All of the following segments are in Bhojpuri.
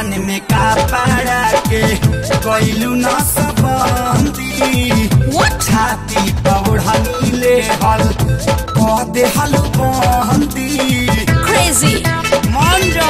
फैशन में कपड़ा के कोइलू न सबंदी छाती पौड़नी ले हल दे हल बंदी Crazy. मान जा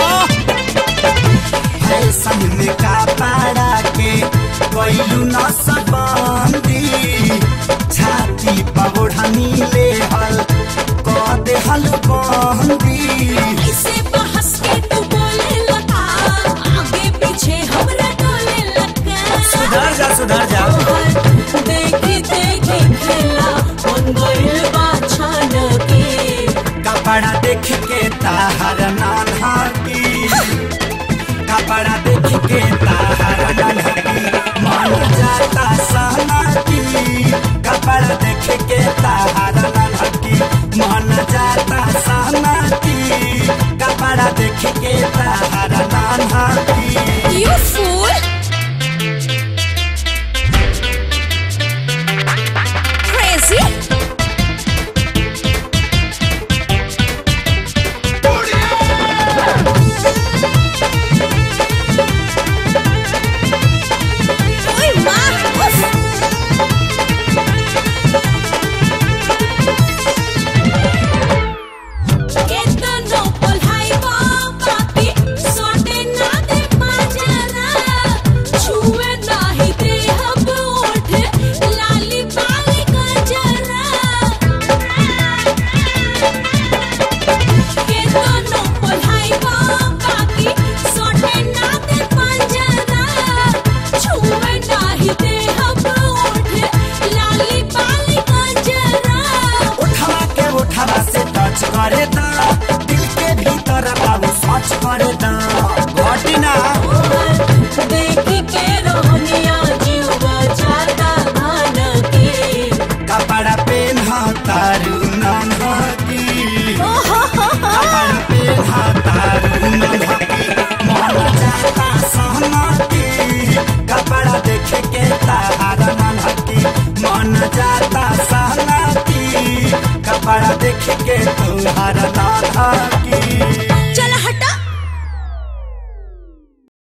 फैशन में कपड़ा के कोइलू न सबंदी छाती पौड़नी ले हल दे हल बंदी ऐसे बहस के तू बोले लगा आगे पीछे हमरा डोले लगा सुधर जा देखी देखी खेला मन गइल बा छान के कपड़ा देख के ताहर नाना की कपड़ा देख के ताहर नाना की मान जाता सहना की कपड़ा देख के ताहर नाना की मान जा